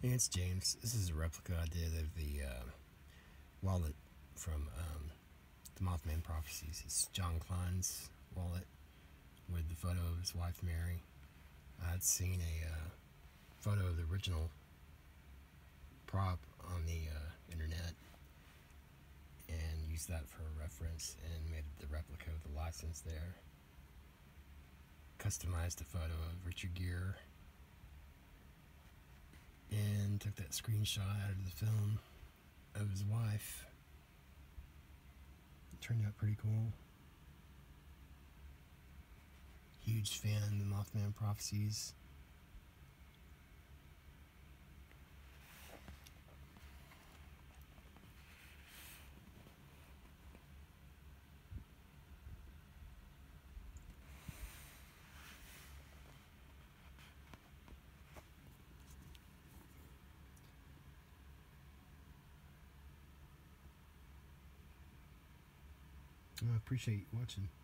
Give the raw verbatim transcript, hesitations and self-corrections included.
Hey, it's James. This is a replica I did of the uh, wallet from um, the Mothman Prophecies. It's John Klein's wallet with the photo of his wife Mary. I'd seen a uh, photo of the original prop on the uh, internet and used that for a reference and made the replica with the license there. Customized a photo of Richard Gere and took that screenshot out of the film of his wife. It turned out pretty cool. Huge fan of the Mothman Prophecies. I appreciate you watching.